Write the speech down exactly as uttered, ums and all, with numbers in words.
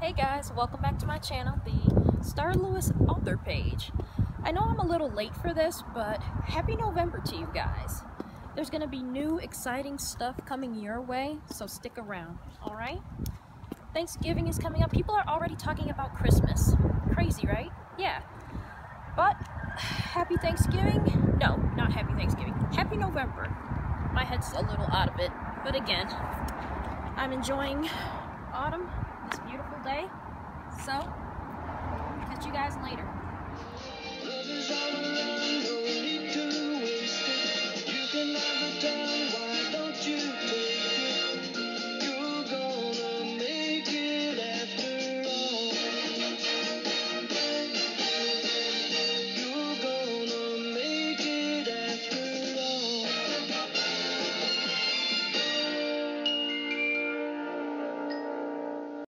Hey guys, welcome back to my channel, the Star Lewis author page. I know I'm a little late for this, but happy November to you guys. There's going to be new exciting stuff coming your way, so stick around, alright? Thanksgiving is coming up. People are already talking about Christmas. Crazy, right? Yeah. But, happy Thanksgiving? No, not happy Thanksgiving. Happy November. My head's a little out of it, but again, I'm enjoying autumn, this beautiful day. So, catch you guys later.